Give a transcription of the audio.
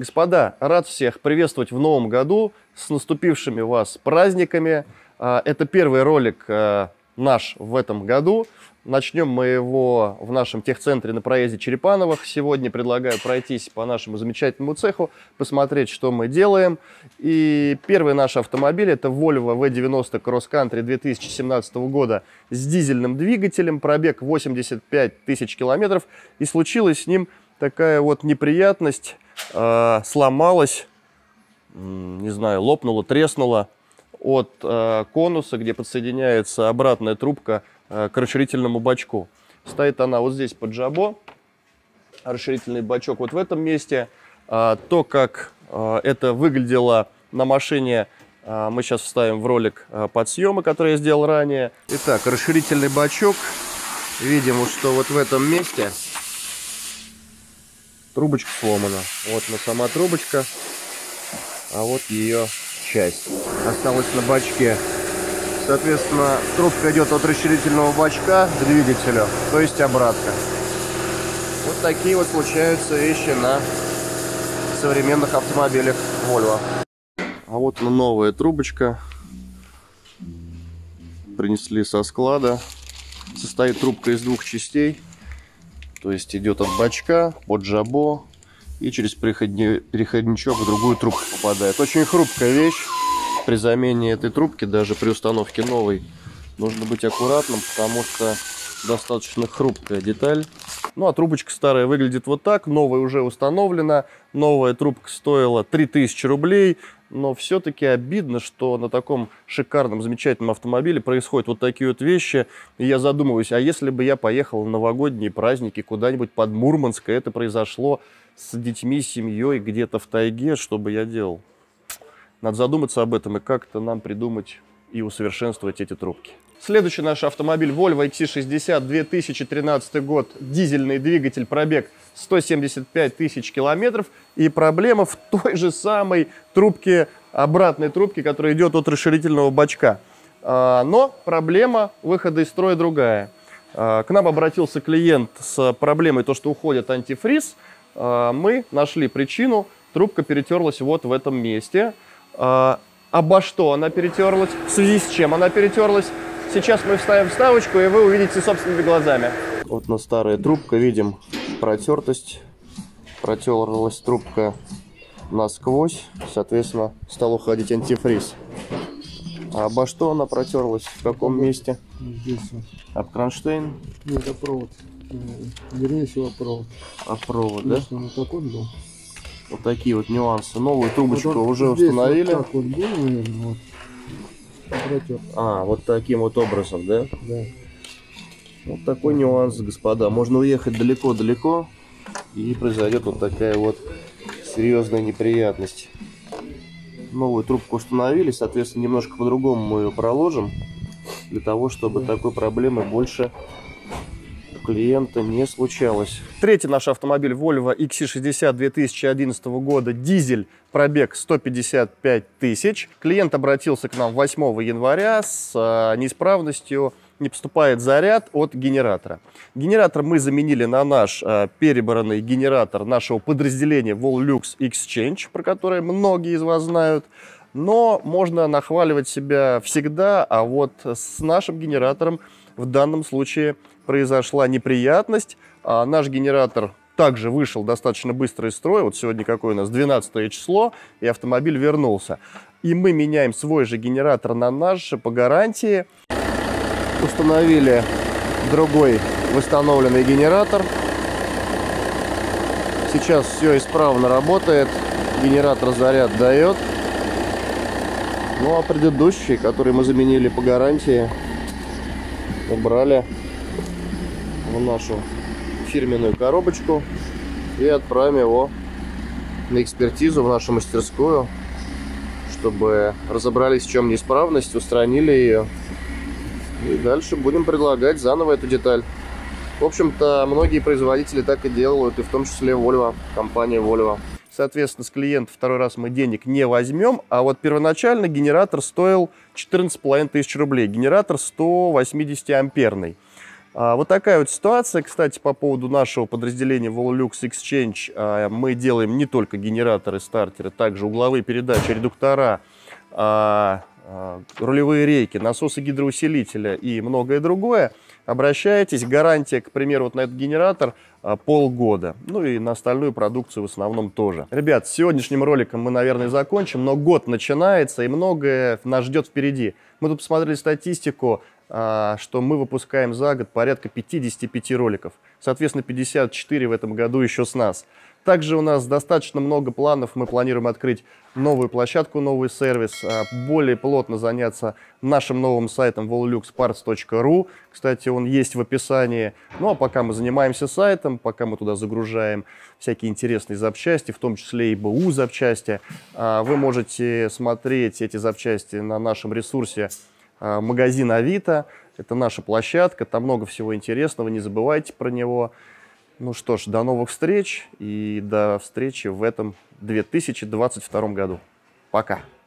Господа, рад всех приветствовать в новом году, с наступившими вас праздниками. Это первый ролик наш в этом году. Начнем мы его в нашем техцентре на проезде Черепановых. Сегодня предлагаю пройтись по нашему замечательному цеху, посмотреть, что мы делаем. И первый наш автомобиль — это Volvo V90 Cross Country 2017 года с дизельным двигателем, пробег 85 тысяч километров. И случилась с ним такая вот неприятность. Сломалась, не знаю, лопнула, треснула от конуса, где подсоединяется обратная трубка к расширительному бачку. Стоит она вот здесь под жабо, расширительный бачок вот в этом месте. То, как это выглядело на машине, мы сейчас вставим в ролик подсъемы, который я сделал ранее. Итак, расширительный бачок. Видим, что вот в этом месте трубочка сломана. Вот она сама трубочка, а вот ее часть осталась на бачке. Соответственно, трубка идет от расширительного бачка к двигателю, то есть обратка. Вот такие вот случаются вещи на современных автомобилях Volvo. А вот она новая трубочка. Принесли со склада. Состоит трубка из двух частей. То есть идет от бачка под жабо и через переходничок в другую трубку попадает. Очень хрупкая вещь. При замене этой трубки, даже при установке новой, нужно быть аккуратным, потому что достаточно хрупкая деталь. Ну а трубочка старая выглядит вот так. Новая уже установлена. Новая трубка стоила 3000 рублей. Но все-таки обидно, что на таком шикарном, замечательном автомобиле происходят вот такие вот вещи. И я задумываюсь, а если бы я поехал на новогодние праздники куда-нибудь под Мурманск, и это произошло с детьми, семьей, где-то в тайге, что бы я делал? Надо задуматься об этом и как-то нам придумать и усовершенствовать эти трубки. Следующий наш автомобиль Volvo XC60 2013 год. Дизельный двигатель, пробег 175 тысяч километров. И проблема в той же самой трубке, обратной трубке, которая идет от расширительного бачка. Но проблема выхода из строя другая. К нам обратился клиент с проблемой, то, что уходит антифриз. Мы нашли причину. Трубка перетерлась вот в этом месте. Обо что она перетерлась? В связи с чем она перетерлась? Сейчас мы вставим вставочку, и вы увидите собственными глазами. Вот на старая трубка, видим протертость. Протерлась трубка насквозь, соответственно, стал уходить антифриз. А обо что она протерлась? В каком месте? Здесь. Об кронштейн? Нет, это провод. Вернее всего провод. А провод, да? Вот такой был. Вот такие вот нюансы. Новую трубочку вот уже здесь установили. Вот так вот был, наверное, вот. Вот таким вот образом, да? Да. Вот такой нюанс, господа. Можно уехать далеко-далеко, и произойдет вот такая вот серьезная неприятность. Новую трубку установили, соответственно, немножко по-другому мы ее проложим, для того, чтобы такой проблемы больше у клиента не случалось. Третий наш автомобиль Volvo XC60 2011 года, дизель, пробег 155 тысяч. Клиент обратился к нам 8 января с неисправностью. Не поступает заряд от генератора. Генератор мы заменили на наш перебранный генератор нашего подразделения Volux Exchange, про который многие из вас знают. Но можно нахваливать себя всегда, а вот с нашим генератором в данном случае произошла неприятность. Наш генератор также вышел достаточно быстро из строя. Вот сегодня какое у нас 12 число, и автомобиль вернулся. И мы меняем свой же генератор на наш по гарантии. Установили другой восстановленный генератор. Сейчас все исправно работает. Генератор заряд дает. Ну а предыдущий, который мы заменили по гарантии, убрали в нашу фирменную коробочку и отправим его на экспертизу в нашу мастерскую, чтобы разобрались, в чем неисправность, устранили ее. И дальше будем предлагать заново эту деталь. В общем-то, многие производители так и делают, и в том числе Volvo, компания Volvo. Соответственно, с клиента второй раз мы денег не возьмем, а вот первоначально генератор стоил 14 500 рублей. Генератор 180 амперный. Вот такая вот ситуация. Кстати, по поводу нашего подразделения Volux Exchange. Мы делаем не только генераторы, стартеры, также угловые передачи, редуктора, рулевые рейки, насосы гидроусилителя и многое другое. Обращайтесь. Гарантия, к примеру, вот на этот генератор полгода. Ну и на остальную продукцию в основном тоже. Ребят, с сегодняшним роликом мы, наверное, закончим, но год начинается и многое нас ждет впереди. Мы тут посмотрели статистику, что мы выпускаем за год порядка 55 роликов. Соответственно, 54 в этом году еще с нас. Также у нас достаточно много планов. Мы планируем открыть новую площадку, новый сервис, более плотно заняться нашим новым сайтом voluxparts.ru. Кстати, он есть в описании. Ну а пока мы занимаемся сайтом, пока мы туда загружаем всякие интересные запчасти, в том числе и БУ запчасти, вы можете смотреть эти запчасти на нашем ресурсе магазин Авито. Это наша площадка, там много всего интересного, не забывайте про него. Ну что ж, до новых встреч и до встречи в этом 2022 году. Пока!